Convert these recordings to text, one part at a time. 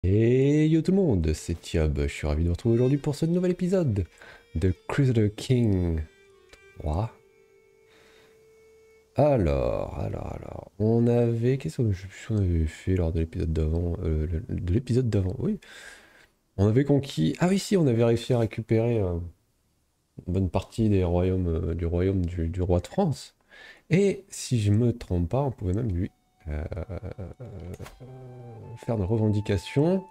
Et yo tout le monde, c'est Thiob, je suis ravi de vous retrouver aujourd'hui pour ce nouvel épisode de Crusader King 3. Alors, on avait... Qu'est-ce qu'on avait fait lors de l'épisode d'avant de l'épisode d'avant, oui. On avait conquis... Ah oui, si, on avait réussi à récupérer une bonne partie des royaumes, du royaume du roi de France. Et si je me trompe pas, on pouvait même lui faire une revendication.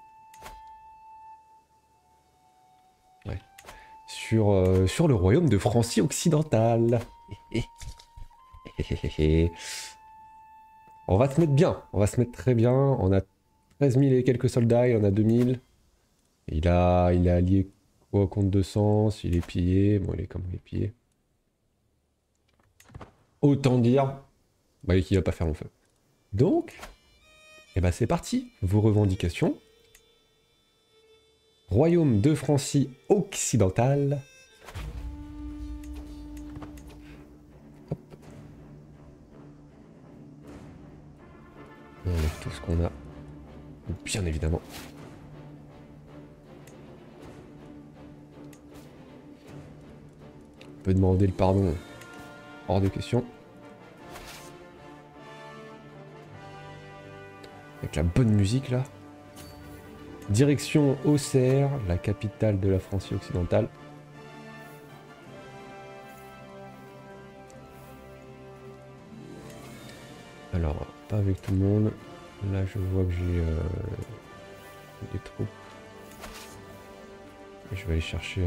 Ouais. Sur le royaume de Francie occidentale. On va se mettre bien, on va se mettre très bien. On a 13 000 et quelques soldats, il en a 2000. Il est allié quoi contre 200, il est pillé. Bon, il est comme il est pillé. Autant dire qu'il va pas faire long feu. Donc, eh ben c'est parti. Vos revendications. Royaume de Francie occidentale. On enlève tout ce qu'on a. Bien évidemment. On peut demander le pardon. Hors de question. Avec la bonne musique là. Direction Auxerre, la capitale de la Francie occidentale. Alors, pas avec tout le monde. Là, je vois que j'ai des troupes. Je vais aller chercher...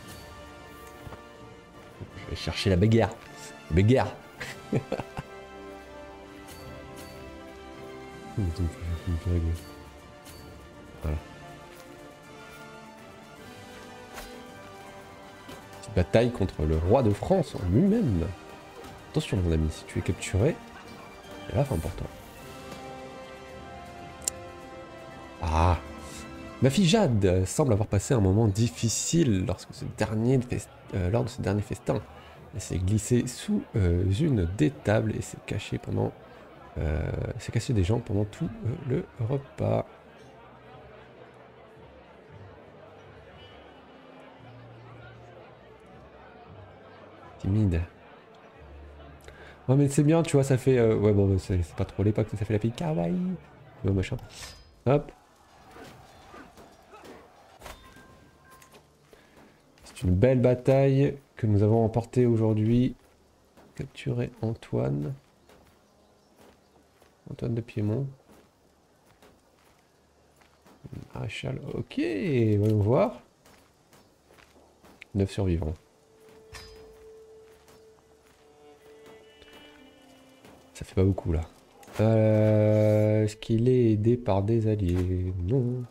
Je vais chercher la bagarre. Bagarre. Voilà. Petite bataille contre le roi de France en lui-même. Attention mon ami, si tu es capturé, c'est là c'est important. Ah, ma fille Jade semble avoir passé un moment difficile lors de ce dernier festin. Elle s'est glissée sous une des tables et s'est cachée s'est cassée des jambes pendant tout le repas. Timide. Ouais mais c'est bien, tu vois, ça fait... ouais bon, c'est pas trop l'époque, ça fait la fille kawaii. Ouais, machin. Hop. C'est une belle bataille que nous avons remportée aujourd'hui. Capturer Antoine. Antoine de Piémont. Maréchal, ok, voyons voir. 9 survivants. Ça fait pas beaucoup là. Est-ce qu'il est aidé par des alliés? Non.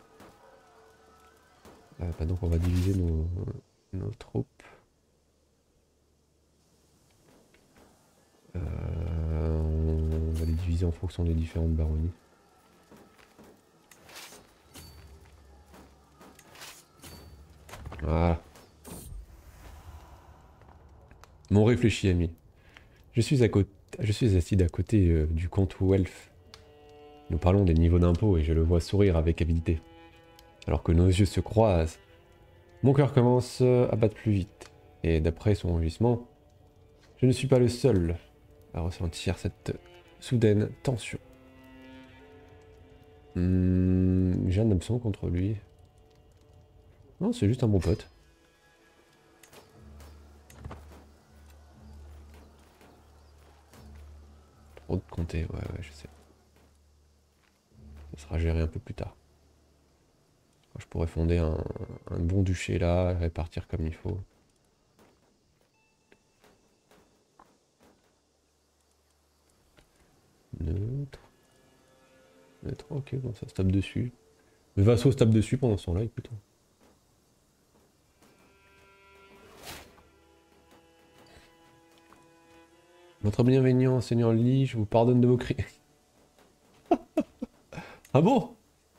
Bah donc on va diviser nos troupes. On va les diviser en fonction des différentes baronnies. Voilà. Mon réfléchi ami. Je suis assis à côté du comte Welf. Nous parlons des niveaux d'impôts et je le vois sourire avec avidité. Alors que nos yeux se croisent, mon cœur commence à battre plus vite. Et d'après son rugissement, je ne suis pas le seul à ressentir cette soudaine tension. J'ai un absent contre lui. Non, c'est juste un bon pote. Trop de comté, ouais, je sais. Ça sera géré un peu plus tard. Je pourrais fonder un bon duché là, et répartir comme il faut. Neutre. Neutre, ok, bon, ça se tape dessus. Mes vassaux se tapent dessus pendant ce temps-là, écoute. Votre bienveillant Seigneur Lee, je vous pardonne de vos crimes. Ah bon?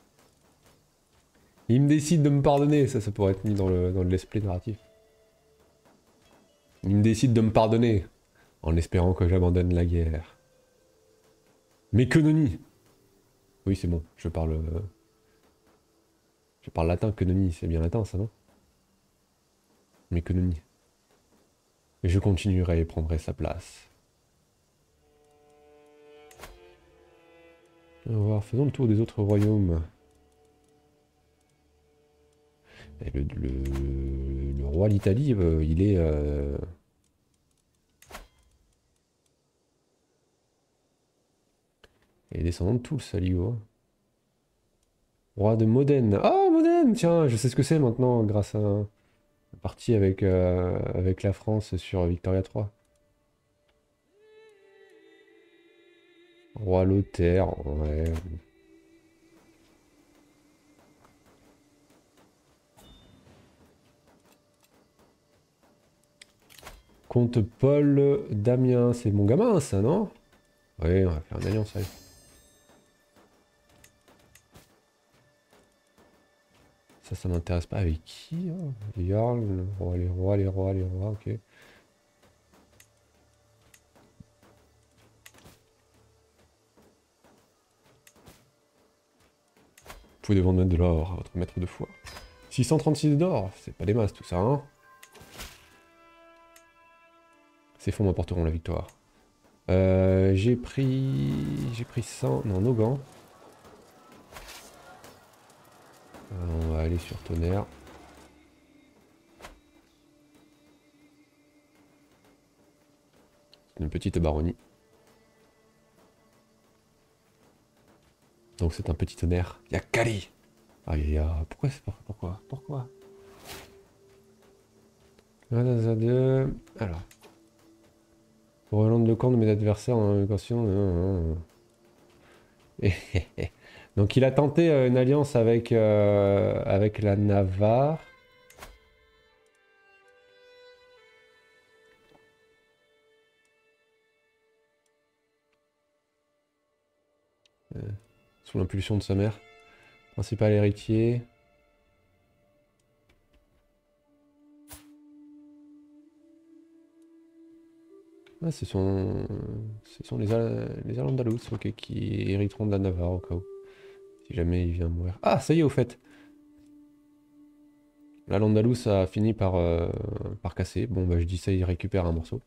Il me décide de me pardonner, ça pourrait être mis dans le let's narratif. Il me décide de me pardonner, en espérant que j'abandonne la guerre. Mais que nenni! Oui, c'est bon, je parle... Je parle latin, quenoni, c'est bien latin ça, non? Mais quenoni. Et je continuerai et prendrai sa place. On va voir, faisons le tour des autres royaumes. Et le roi d'Italie, il est... il est descendant de Toul, Saligo. Roi de Modène. Ah, Modène! Tiens, je sais ce que c'est maintenant, grâce à un parti avec la France sur Victoria 3. Roi Lothaire, ouais. Comte Paul Damien, c'est mon gamin ça, non? Oui, on va faire une alliance avec. Ça m'intéresse pas. Avec qui? Jarl, le roi, les rois, les rois, les rois, ok. Vous pouvez vendre de l'or à votre maître de foi. 636 d'or, c'est pas des masses tout ça, hein? Ces fonds m'apporteront la victoire. J'ai pris 100... Non, nos gants. On va aller sur Tonnerre. Une petite baronnie. Donc c'est un petit Tonnerre. Il y a Cali. Aïe, aïe, pourquoi c'est pas... Pourquoi alors. Pour rejoindre le camp de mes adversaires en négociation... Donc il a tenté une alliance avec la Navarre. Sous l'impulsion de sa mère. Principal héritier. Ah, ce sont les Al-Andalous, ok, qui hériteront de la Navarre au cas où. Si jamais il vient mourir. Ah, ça y est, au fait. L'Al-Andalous a fini par casser. Bon, bah je dis ça, il récupère un morceau.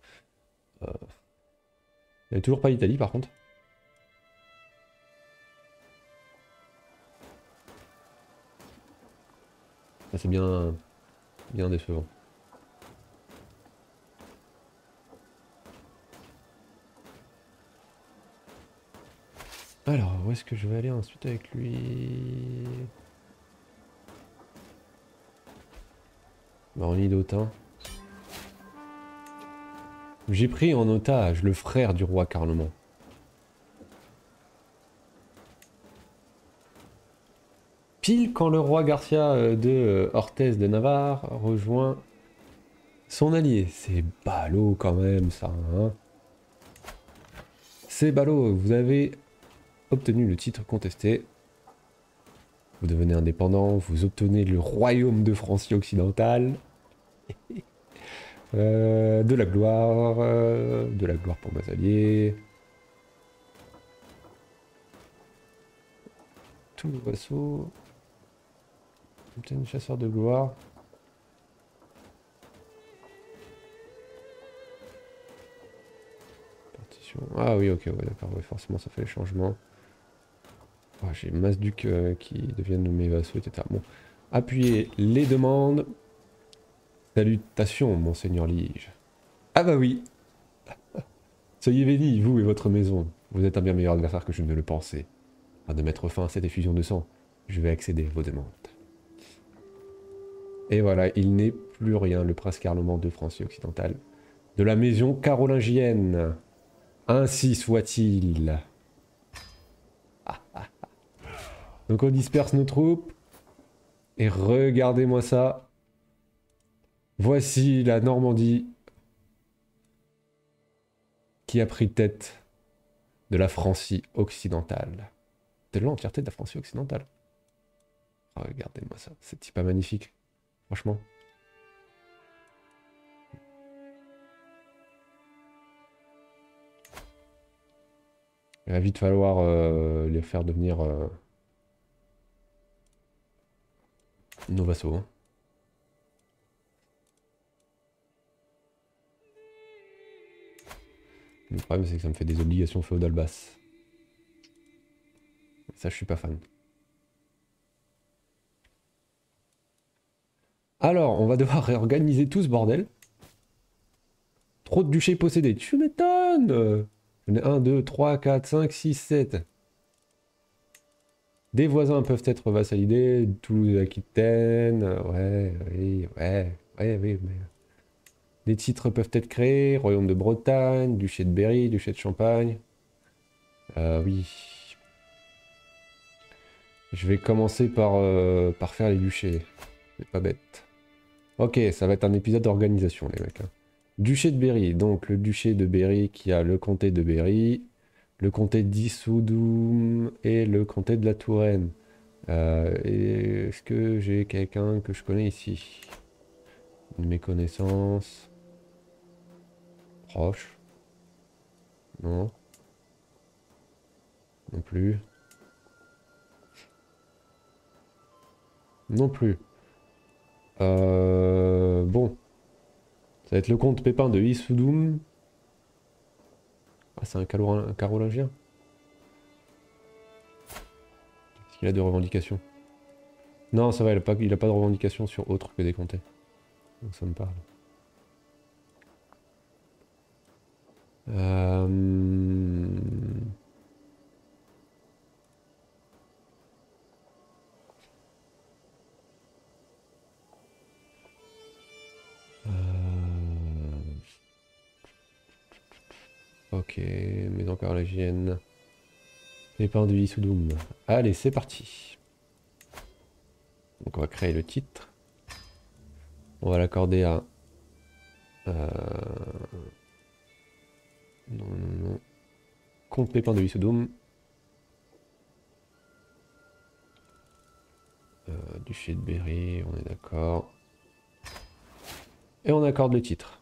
Il n'y a toujours pas l'Italie, par contre. Ça, c'est bien décevant. Alors, où est-ce que je vais aller ensuite avec lui? Baronnie d'Autun. J'ai pris en otage le frère du roi Carloman. Pile quand le roi Garcia de Orthez de Navarre rejoint son allié. C'est ballot quand même ça, hein. C'est ballot, vous avez obtenu le titre contesté. Vous devenez indépendant, vous obtenez le royaume de Francie occidentale. De la gloire pour mes alliés. Tous les vassaux. Obtenez chasseur de gloire. Partition. Ah oui, ok, ouais, d'accord, ouais, forcément ça fait les changements. Oh, j'ai Masduc qui deviennent mes vassaux, etc. Bon, appuyez les demandes. Salutations, monseigneur Lige. Ah bah oui. Soyez bénis, vous et votre maison. Vous êtes un bien meilleur adversaire que je ne le pensais. Afin de mettre fin à cette effusion de sang, je vais accéder à vos demandes. Et voilà, il n'est plus rien, le prince Carloman de Francie occidentale. De la maison carolingienne. Ainsi soit-il. Donc on disperse nos troupes. Et regardez-moi ça. Voici la Normandie qui a pris tête de la Francie occidentale. De l'entièreté de la Francie occidentale. Regardez-moi ça, c'est pas magnifique. Franchement. Il va vite falloir les faire devenir... nos vassaux. Hein. Le problème, c'est que ça me fait des obligations féodales basses. Ça, je suis pas fan. Alors, on va devoir réorganiser tout ce bordel. Trop de duchés possédés. Tu m'étonnes. J'en ai 1, 2, 3, 4, 5, 6, 7. Des voisins peuvent être vassalisés. Toulouse, Aquitaine. Ouais, oui, oui, mais... Des titres peuvent être créés. Royaume de Bretagne, duché de Berry, duché de Champagne. Oui. Je vais commencer par faire les duchés. C'est pas bête. Ok, ça va être un épisode d'organisation, les mecs. Hein. Duché de Berry, donc le duché de Berry qui a le comté de Berry, le comté d'Issoudun et le comté de la Touraine. Est-ce que j'ai quelqu'un que je connais ici? De mes connaissances. Proche. Non. Non plus. Non plus. Bon. Ça va être le comte Pépin de Issoudun. Ah, c'est un carolingien. Est-ce qu'il a des revendications? Non, ça va, il a pas de revendications sur autre que des comtés. Donc ça me parle. Euh... Ok, maison carolingienne. Pépin de Issoudun. Allez, c'est parti. Donc on va créer le titre. On va l'accorder à... Non, non, non. Comte Pépin de Issoudun. Duché de Berry, on est d'accord. Et on accorde le titre.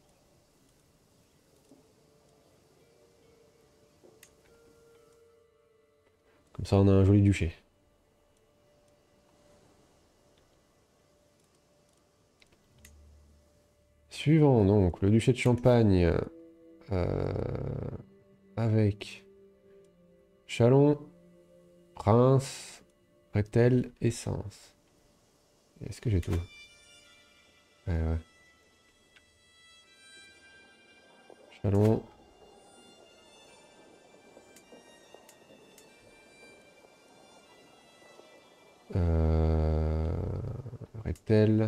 Comme ça, on a un joli duché. Suivant, donc, le duché de Champagne. Euh, avec Chalon, Reims, Rethel et Sens. Est-ce que j'ai tout? Ouais. Chalon. Rethel.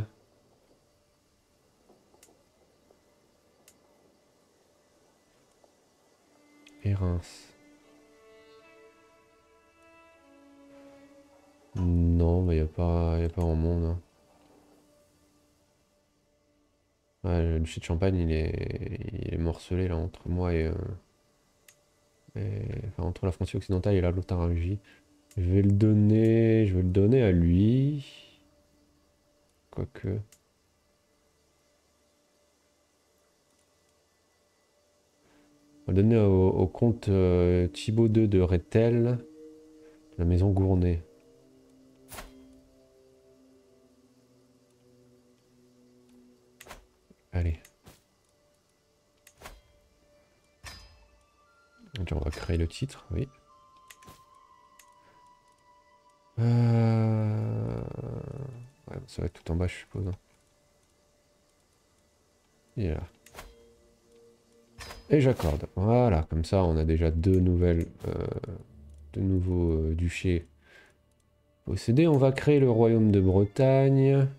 Et Reims. Non, mais y a pas en monde. Hein. Ouais, le duché de Champagne, il est morcelé là entre moi enfin, entre la frontière occidentale et la Lotharingie. Je vais le donner à lui. Quoique. On va le donner au comte Thibaut II de Rethel, la maison Gournay. Allez. Donc, on va créer le titre, oui. Ouais, ça va être tout en bas, je suppose. Hein. Et là. Et j'accorde. Voilà, comme ça, on a déjà deux nouveaux duchés possédés. On va créer le royaume de Bretagne.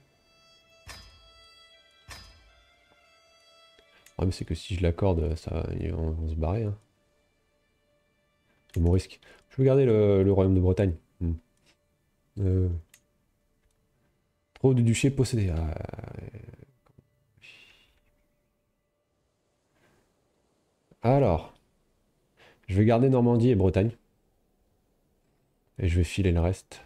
Le problème, c'est que si je l'accorde, ils vont se barrer. Hein. C'est mon risque. Je veux garder le royaume de Bretagne. Euh, trop de duchés possédés. Ah, alors, je vais garder Normandie et Bretagne. Et je vais filer le reste.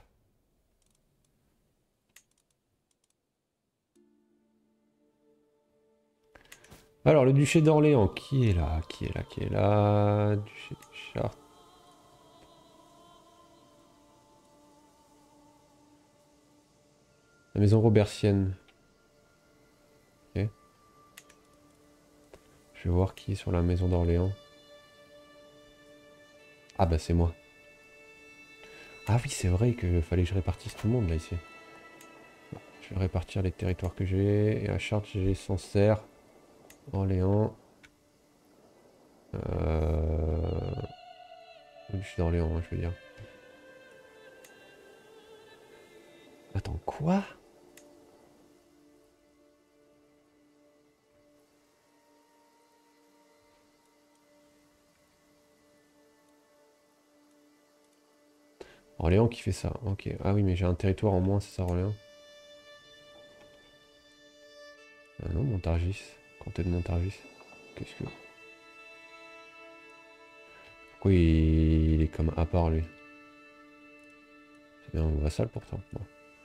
Alors, le duché d'Orléans, qui est là? Qui est là? Qui est là? Duché de Chartres. La maison robertienne. Ok. Je vais voir qui est sur la maison d'Orléans. Ah bah c'est moi. Ah oui, c'est vrai qu'il fallait que je répartisse tout le monde là ici. Je vais répartir les territoires que j'ai. Et à Chartres, j'ai Sancerre, Orléans. Je suis d'Orléans, hein, je veux dire. Attends, quoi? Orléans qui fait ça, ok. Ah oui, mais j'ai un territoire en moins, c'est ça, Orléans? Ah non, Montargis. Comté de Montargis. Qu'est-ce que... Pourquoi il est comme à part, lui? C'est bien un vassal, pourtant. Bon.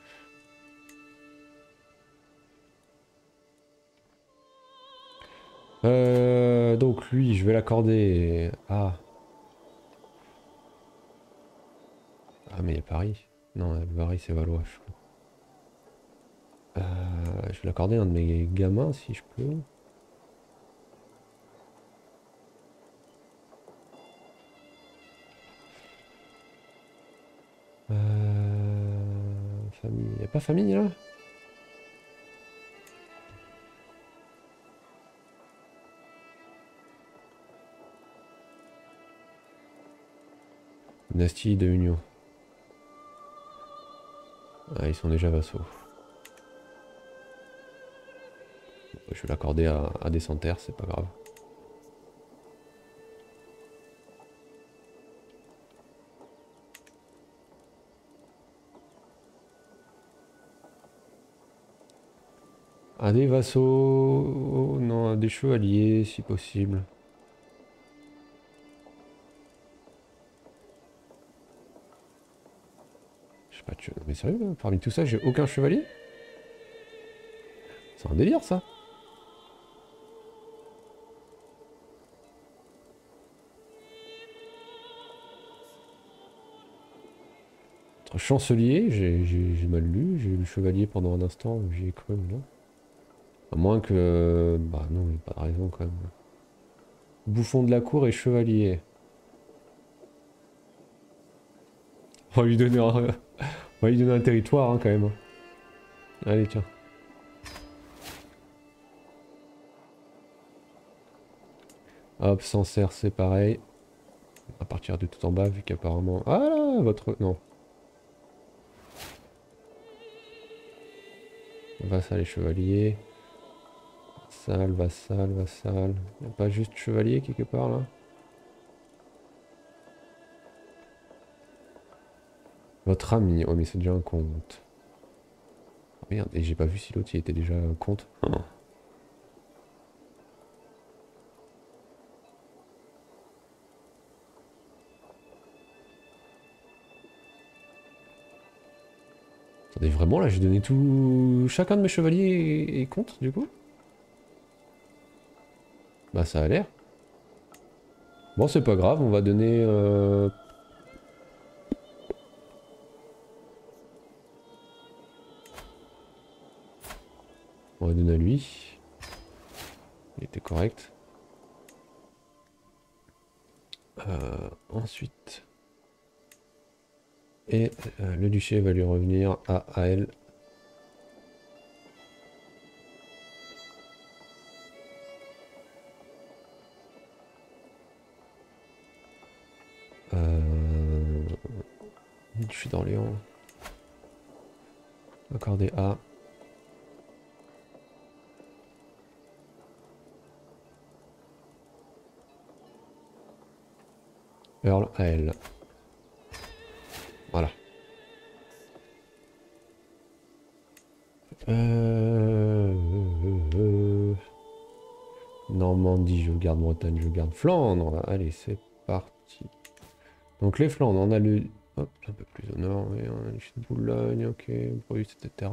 Donc lui, je vais l'accorder. Ah. Ah, mais il y a Paris. Non, Paris, c'est Valois, je crois. Je vais l'accorder à un de mes gamins, si je peux. Famille. Y a pas famille, là? Dynastie de Union. Ah, ils sont déjà vassaux. Je vais l'accorder à des Santerres, c'est pas grave. À des vassaux... Non, à des chevaliers, si possible. Je sais pas, mais sérieux, là, parmi tout ça, j'ai aucun chevalier? C'est un délire, ça. Entre chancelier, j'ai mal lu, j'ai lu chevalier pendant un instant, j'y ai cru, mais non. À moins que... Bah non, il n'y a pas de raison, quand même. Bouffon de la cour et chevalier. On va lui donner un, on va lui donner un territoire, hein, quand même. Allez, tiens. Hop, Sancerre, c'est pareil. À partir de tout en bas, vu qu'apparemment... Ah là, votre... Non. Vassal et chevalier. Vassal, vassal, vassal. Y'a pas juste chevalier quelque part, là? Votre ami. Oh, mais c'est déjà un comte. Oh, merde, et j'ai pas vu si l'autre, il était déjà un comte. Oh. Attendez, vraiment, là, j'ai donné tout... Chacun de mes chevaliers est comte, du coup? Bah, ça a l'air. Bon, c'est pas grave, on va donner... On va donner à lui. Il était correct. Ensuite... Et le duché va lui revenir à elle. Duché d'Orléans. Accordé à... Earl à elle. Voilà. Normandie, je garde Bretagne, je garde Flandre. Allez, c'est parti. Donc les Flandres, on a le... Hop, un peu plus au nord, oui, on a le de Boulogne, ok, Bruce, etc.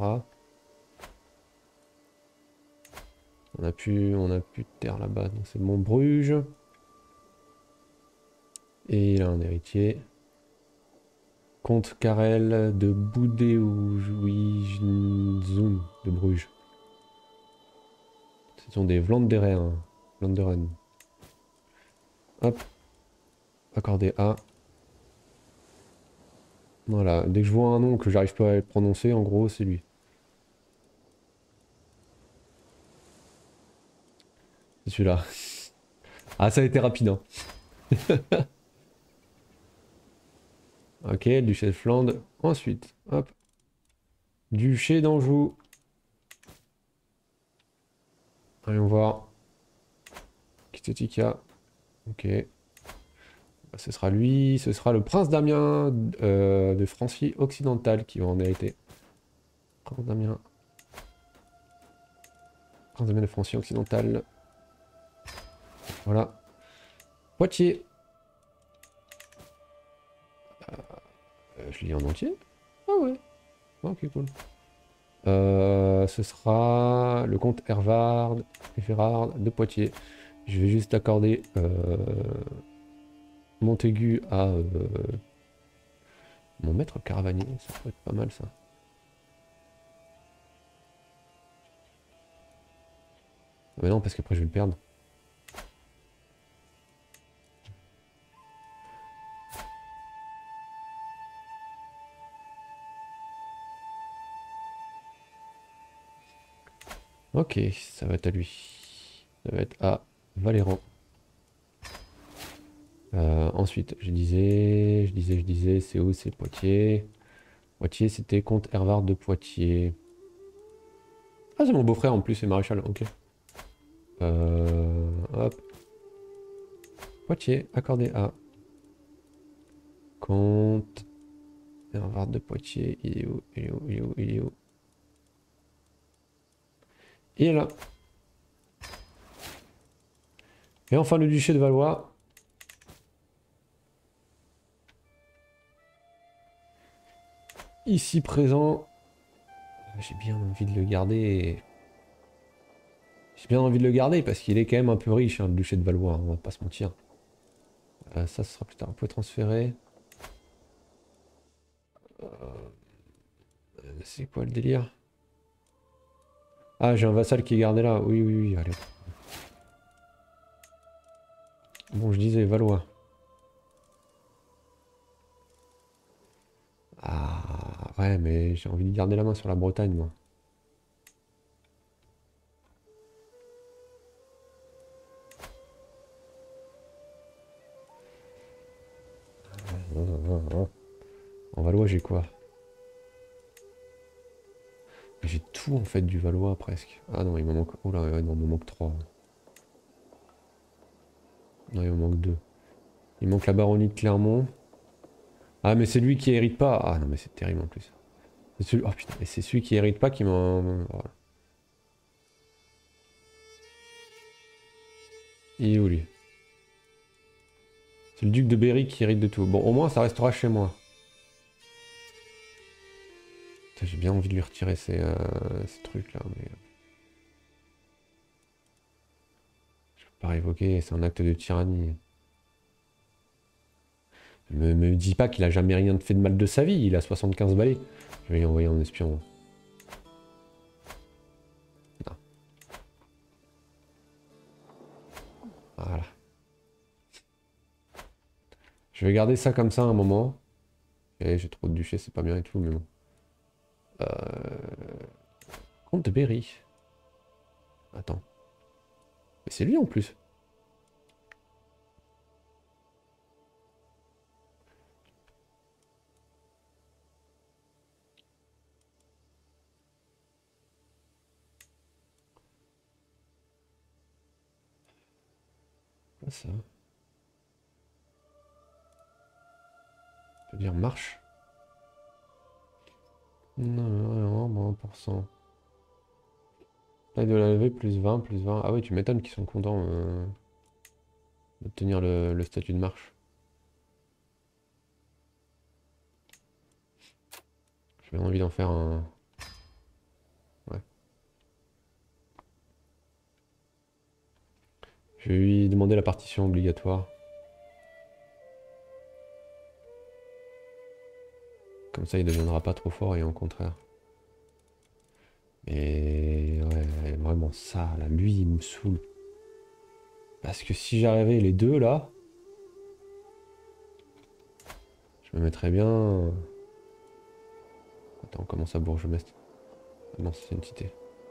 On a plus de terre là-bas, donc c'est Montbruges. Et il a un héritier. Comte Carrel de Boudéoujuiz. de Bruges. Ce sont des Vlanderen. Vlanderen. Hop. Accordé A. Voilà, dès que je vois un nom que j'arrive pas à le prononcer, en gros, c'est lui. C'est celui-là. Ah, ça a été rapide, hein. Ok, duché de Flandre. Ensuite, hop. Duché d'Anjou. Allons voir. Kitetika. Ok. Bah, ce sera lui. Ce sera le prince Damien de Francie occidentale qui va en hériter. Prince Damien. Prince Damien de Francie occidentale. Voilà. Poitiers. Je lis en entier. Ah ouais. Ok, cool. Ce sera le comte Everard de Poitiers. Je vais juste accorder Montaigu à mon maître caravanier. Ça peut être pas mal ça. Mais non, parce qu'après je vais le perdre. Ok, ça va être à lui. Ça va être à Valéran. Ensuite, je disais, c'est où? C'est Poitiers. Poitiers, c'était comte Hervard de Poitiers. Ah, c'est mon beau-frère en plus, c'est maréchal, ok. Hop. Poitiers, accordé à comte Hervard de Poitiers. Il est où? Il est où? Il est où? Il est où? Il est là. Et enfin le duché de Valois. Ici présent. J'ai bien envie de le garder. J'ai bien envie de le garder parce qu'il est quand même un peu riche, hein, le duché de Valois, hein, on va pas se mentir. Ça, ce sera plus tard. On peut transférer. C'est quoi le délire? Ah, j'ai un vassal qui est gardé là. Oui, oui, oui, allez. Bon, je disais Valois. Ah, ouais, mais j'ai envie de garder la main sur la Bretagne, moi. En Valois, j'ai quoi? J'ai tout en fait du Valois presque. Ah non, il me manque. Oh là, ouais, non, il me manque 3. Non, il me manque 2. Il manque la baronnie de Clermont. Ah, mais c'est lui qui hérite pas. Ah non, mais c'est terrible en plus. Oh putain, et c'est celui qui hérite pas qui m'en. Voilà. Il est où lui? C'est le duc de Berry qui hérite de tout. Bon, au moins ça restera chez moi. J'ai bien envie de lui retirer ces trucs là, mais. Je peux pas révoquer, c'est un acte de tyrannie. Me dis pas qu'il a jamais rien fait de mal de sa vie, il a 75 balais. Je vais lui envoyer un espion. Non. Voilà. Je vais garder ça comme ça un moment. Et j'ai trop de duchés, c'est pas bien et tout, mais bon. Comte de Berry. Attends. Mais c'est lui en plus. Quoi ça? On peut dire marche. Non, non, non, 1%. Taille de la levée, plus 20, plus 20. Ah oui, tu m'étonnes qu'ils sont contents d'obtenir le statut de marche. J'ai bien envie d'en faire un... Ouais. Je vais lui demander la partition obligatoire. Comme ça, il ne deviendra pas trop fort et au contraire. Mais ouais, vraiment ça, là, lui, il me saoule. Parce que si j'arrivais les deux, là, je me mettrais bien... Attends, comment ça, Bourg-Gemestre? Ah non, c'est une cité.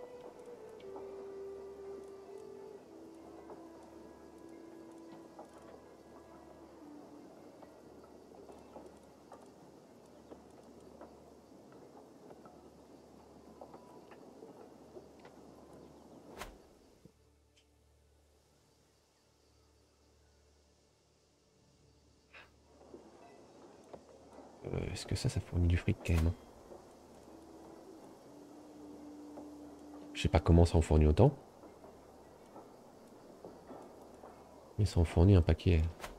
Est-ce que ça fournit du fric, quand même, hein? Je sais pas comment ça en fournit autant. Mais ça en fournit un paquet.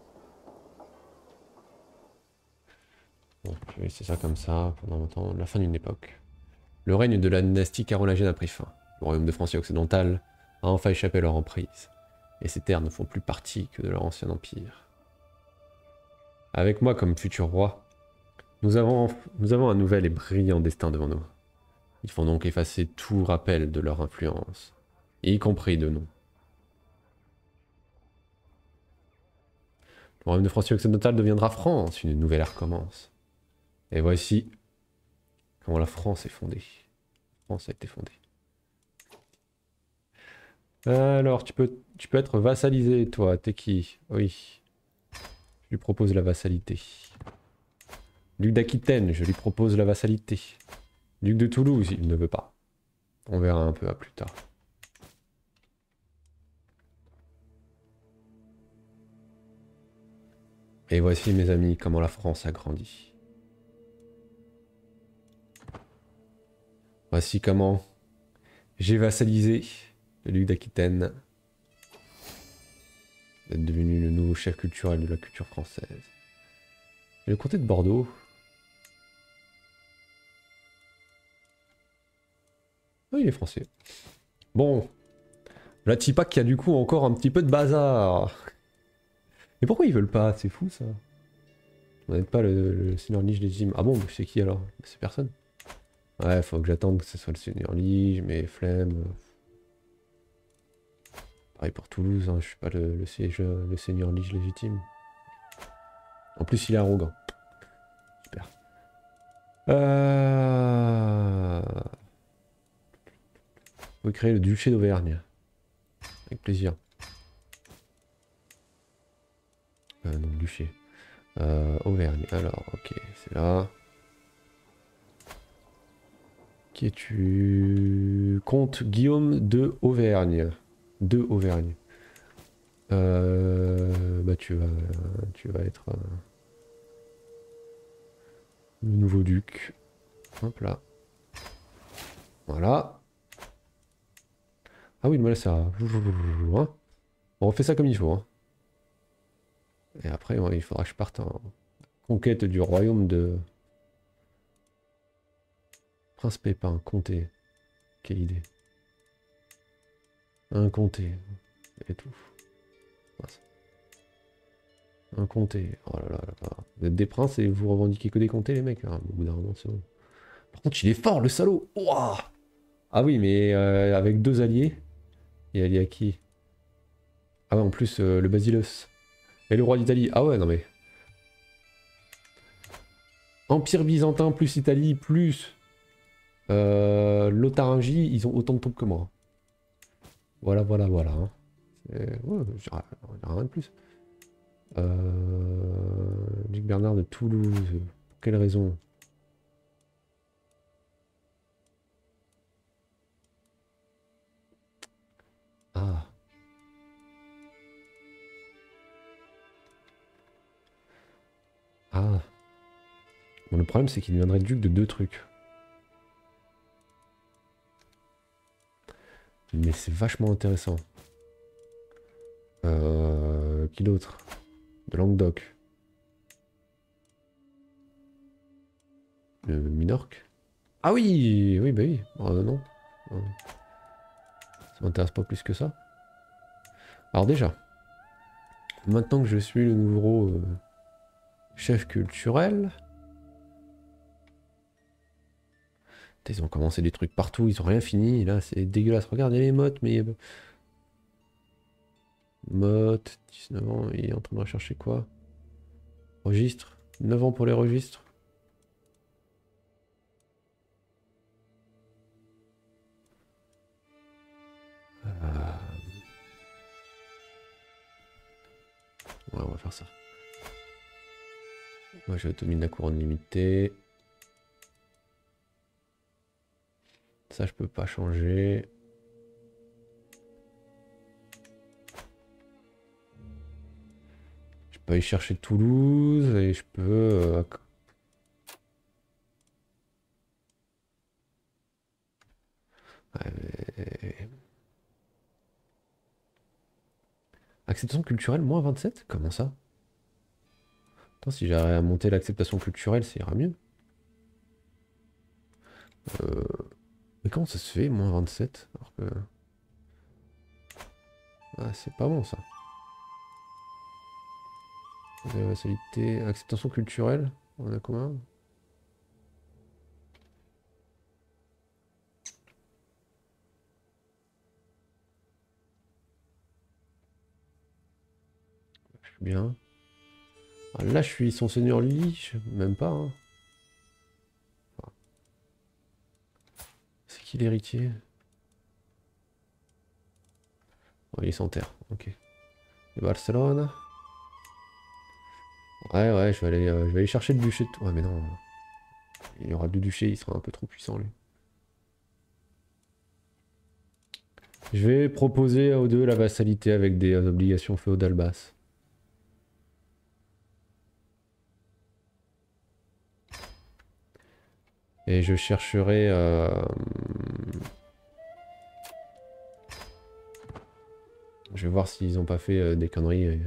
Bon, je vais laisser ça comme ça pendant longtemps. La fin d'une époque. Le règne de la dynastie carolingienne a pris fin. Le royaume de Francia occidentale a enfin échappé à leur emprise. Et ces terres ne font plus partie que de leur ancien empire. Avec moi comme futur roi, nous avons un nouvel et brillant destin devant nous. Il faut donc effacer tout rappel de leur influence, y compris de nous. Le royaume de Francia occidentale deviendra France, une nouvelle ère commence. Et voici comment la France est fondée. La France a été fondée. Alors, tu peux être vassalisé, toi. T'es qui? Oui. Je lui propose la vassalité. Duc d'Aquitaine, je lui propose la vassalité. Duc de Toulouse, il ne veut pas. On verra un peu à plus tard. Et voici, mes amis, comment la France a grandi. Voici comment j'ai vassalisé le duc d'Aquitaine d'être devenu le nouveau chef culturel de la culture française. Et le comté de Bordeaux... Ah, il est français. Bon, la Tipac qui a du coup encore un petit peu de bazar. Et pourquoi ils veulent pas? C'est fou ça. On n'aide pas le seigneur Lige légitime. Ah bon, c'est qui alors? C'est personne. Ouais, faut que j'attende que ce soit le seigneur Lige, mais flemme. Pareil pour Toulouse, hein, je suis pas le seigneur Lige légitime. En plus, il est arrogant. Super. Vous créer le duché d'Auvergne. Avec plaisir. Non, duché. Auvergne. Alors, ok, c'est là. Qui es-tu? Comte Guillaume de Auvergne. De Auvergne. Bah tu vas être le nouveau duc. Hop là. Voilà. Ah oui, mais là ça... Hein, on refait ça comme il faut. Hein. Et après, ouais, il faudra que je parte en conquête du royaume de... Prince Pépin, comté. Quelle idée. Un comté. Et tout. Un comté. Oh là là là là. Vous êtes des princes et vous revendiquez que des comtés, les mecs. Hein. Au bout d'un moment, c'est bon. Par contre, il est fort, le salaud. Ouah. Ah oui, mais avec deux alliés. Et allié à qui? Ah ouais, en plus, le Basileus. Et le roi d'Italie. Ah ouais, non mais... Empire byzantin plus Italie plus Lotharingie, ils ont autant de troupes que moi. Voilà, voilà, voilà. Hein. Ouais, j'ai rien de plus. Duc Bernard de Toulouse. Pour quelle raison? Ah. Ah. Bon, le problème, c'est qu'il deviendrait duc de deux trucs. Mais c'est vachement intéressant. Qui d'autre? De Languedoc. Minorque. Ah oui! Oui, bah oui. Non. Ça m'intéresse pas plus que ça. Alors déjà, maintenant que je suis le nouveau chef culturel, Ils ont commencé des trucs partout, ils ont rien fini. Là, c'est dégueulasse. Regarde, il y a les mottes, mais... Motte, 19 ans, il est en train de rechercher quoi? Registre. 9 ans pour les registres. Ouais, on va faire ça. Moi, j'ai autonomie de la couronne limitée. Ça, je peux pas changer. Je peux aller chercher Toulouse et je peux... Ouais, mais... Acceptation culturelle, moins 27? Comment ça? Attends, si j'arrive à monter l'acceptation culturelle, ça ira mieux. Mais comment ça se fait, moins 27? Alors que... Ah, c'est pas bon, ça. Vassalité, acceptation culturelle, on a combien? Je suis bien. Ah, là, je suis son seigneur Lich, même pas. Hein. Enfin, c'est qui l'héritier? Oh, il est sans terre, ok. Et Barcelone. Ouais, je vais aller chercher le duché. Ouais, mais non. Il y aura deux duchés, il sera un peu trop puissant, lui. Je vais proposer aux deux la vassalité avec des obligations féodales basses. Et je chercherai... Je vais voir s'ils ont pas fait des conneries.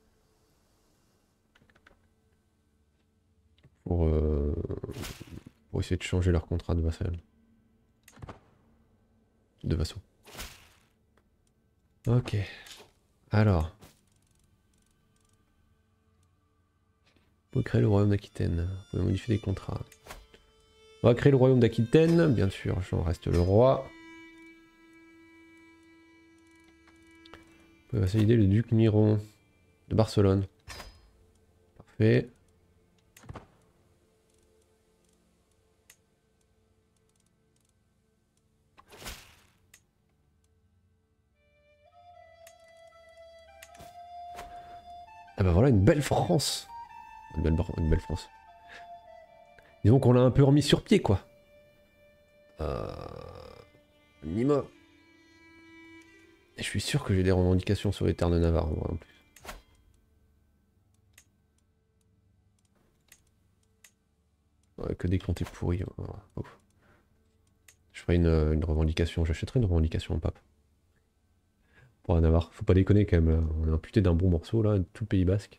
Pour essayer de changer leur contrat de vassal. De vassaux. Ok. Alors. Vous pouvez créer le royaume d'Aquitaine. Vous pouvez modifier des contrats. On va créer le royaume d'Aquitaine. Bien sûr, j'en reste le roi. Vous pouvez vassaliser le duc Miron de Barcelone. Parfait. Ah bah voilà, une belle France. Une belle France. Disons qu'on l'a un peu remis sur pied, quoi. Nîmes. Et je suis sûr que j'ai des revendications sur les terres de Navarre, en plus. Ouais, que des comtés pourris. Ouais. Je ferai une revendication, j'achèterai une revendication au pape. Pour la Navarre, faut pas déconner quand même, là. On est amputé d'un bon morceau, là, de tout le Pays Basque.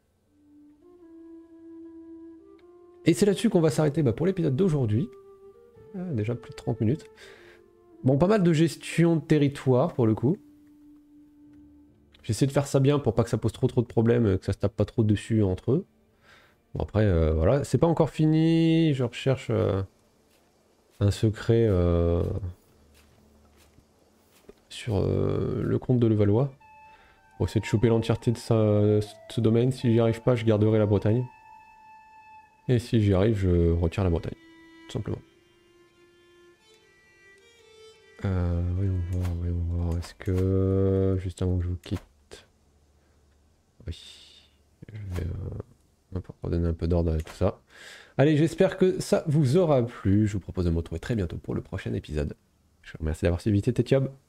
Et c'est là-dessus qu'on va s'arrêter pour l'épisode d'aujourd'hui. Déjà plus de 30 minutes. Bon, pas mal de gestion de territoire, pour le coup. J'essaie de faire ça bien pour pas que ça pose trop de problèmes, que ça se tape pas trop dessus entre eux. Bon après, voilà. C'est pas encore fini, je recherche un secret sur le comte de Levallois. Pour essayer de choper l'entièreté de ce domaine. Si j'y arrive pas, je garderai la Bretagne. Et si j'y arrive, je retire la Bretagne. Tout simplement. Voyons voir. Est-ce que... Juste avant que je vous quitte... Oui. Je vais redonner un peu d'ordre à tout ça. Allez, j'espère que ça vous aura plu. Je vous propose de me retrouver très bientôt pour le prochain épisode. Je vous remercie d'avoir suivi, c'était Tiob.